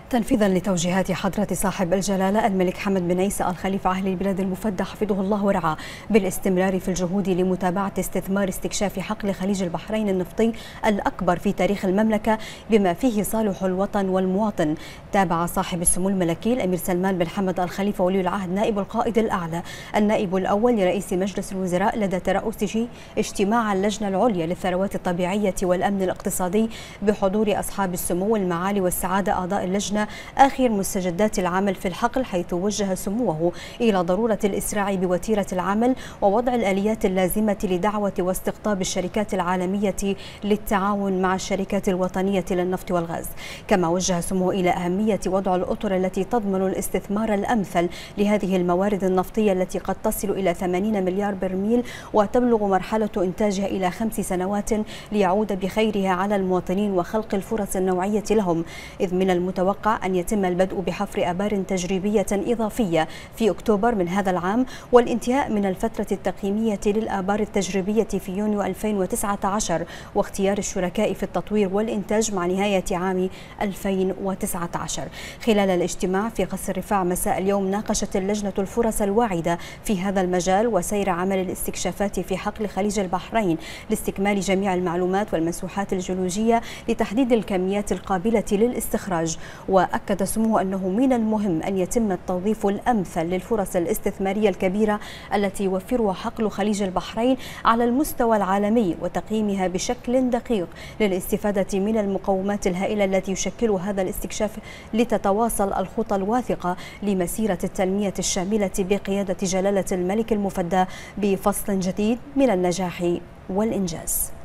تنفيذا لتوجيهات حضرة صاحب الجلالة الملك حمد بن عيسى الخليفة أهل البلاد المفدى حفظه الله ورعاه بالاستمرار في الجهود لمتابعة استثمار استكشاف حقل خليج البحرين النفطي الأكبر في تاريخ المملكة بما فيه صالح الوطن والمواطن. تابع صاحب السمو الملكي الأمير سلمان بن حمد الخليفة ولي العهد نائب القائد الأعلى النائب الأول لرئيس مجلس الوزراء لدى ترأسه اجتماع اللجنة العليا للثروات الطبيعية والأمن الاقتصادي بحضور أصحاب السمو والمعالي والسعادة أعضاء اللجنة آخر مستجدات العمل في الحقل، حيث وجه سموه إلى ضرورة الإسراع بوتيرة العمل ووضع الآليات اللازمة لدعوة واستقطاب الشركات العالمية للتعاون مع الشركات الوطنية للنفط والغاز. كما وجه سموه إلى أهمية وضع الأطر التي تضمن الاستثمار الأمثل لهذه الموارد النفطية التي قد تصل إلى 80 مليار برميل وتبلغ مرحلة إنتاجها إلى 5 سنوات ليعود بخيرها على المواطنين وخلق الفرص النوعية لهم، إذ من المتوقع أن يتم البدء بحفر آبار تجريبية إضافية في أكتوبر من هذا العام والانتهاء من الفترة التقييمية للآبار التجريبية في يونيو 2019 واختيار الشركاء في التطوير والإنتاج مع نهاية عام 2019. خلال الاجتماع في قصر رفاع مساء اليوم ناقشت اللجنة الفرص الواعدة في هذا المجال وسير عمل الاستكشافات في حقل خليج البحرين لاستكمال جميع المعلومات والمسوحات الجيولوجية لتحديد الكميات القابلة للاستخراج. وأكد سموه أنه من المهم أن يتم التوظيف الأمثل للفرص الاستثمارية الكبيرة التي يوفرها حقل خليج البحرين على المستوى العالمي وتقييمها بشكل دقيق للاستفادة من المقومات الهائلة التي يشكلها هذا الاستكشاف لتتواصل الخطى الواثقة لمسيرة التنمية الشاملة بقيادة جلالة الملك المفدى بفصل جديد من النجاح والإنجاز.